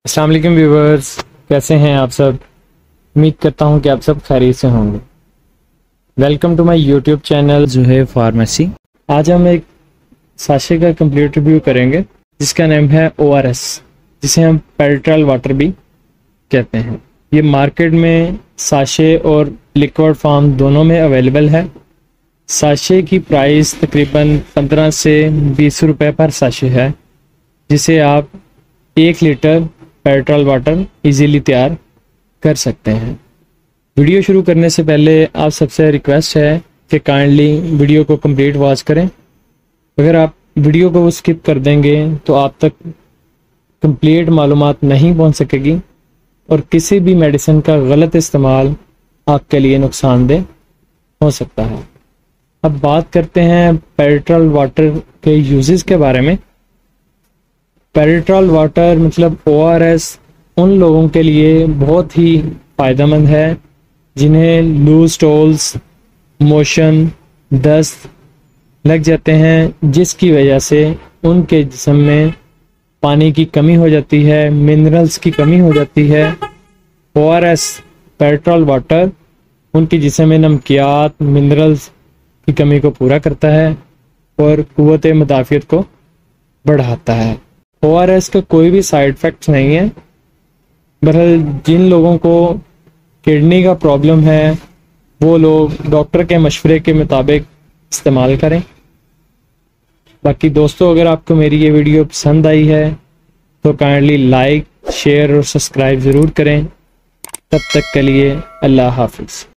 अस्सलाम वालेकुम व्यूवर्स, कैसे हैं आप सब। उम्मीद करता हूं कि आप सब खैरियत से होंगे। Welcome to my YouTube channel Zuhaib pharmacy. आज हम एक साशे का कंप्लीट रिव्यू करेंगे जिसका नेम है ORS, जिसे हम पेरिट्रल वाटर भी कहते हैं। ये मार्केट में साशे और लिक्विड फॉर्म दोनों में अवेलेबल है। साशे की प्राइस तकरीबन 15 से 20 रुपए पर साशे है, जिसे आप 1 लीटर पेरिट्रल वाटर इजीली तैयार कर सकते हैं। वीडियो शुरू करने से पहले आप सबसे रिक्वेस्ट है कि काइंडली वीडियो को कंप्लीट वॉच करें। अगर आप वीडियो को स्किप कर देंगे तो आप तक कंप्लीट मालूमात नहीं पहुंच सकेगी और किसी भी मेडिसिन का गलत इस्तेमाल आपके लिए नुकसानदेह हो सकता है। अब बात करते हैं पेरिट्रल वाटर के यूजेस के बारे में। पेरिट्रल वाटर मतलब ORS उन लोगों के लिए बहुत ही फ़ायदेमंद है जिन्हें लूज स्टूल्स, मोशन, दस्त लग जाते हैं, जिसकी वजह से उनके जिस्म में पानी की कमी हो जाती है, मिनरल्स की कमी हो जाती है। ORS पेरिट्रल वाटर उनके जिस्म में नमकियात, मिनरल्स की कमी को पूरा करता है और क़ुव्वत मुदाफ़ियत को बढ़ाता है। ORS का कोई भी साइड इफ़ेक्ट नहीं है। बहरहाल जिन लोगों को किडनी का प्रॉब्लम है वो लोग डॉक्टर के मशवरे के मुताबिक इस्तेमाल करें। बाकी दोस्तों, अगर आपको मेरी ये वीडियो पसंद आई है तो काइंडली लाइक, शेयर और सब्सक्राइब ज़रूर करें। तब तक के लिए अल्लाह हाफिज़।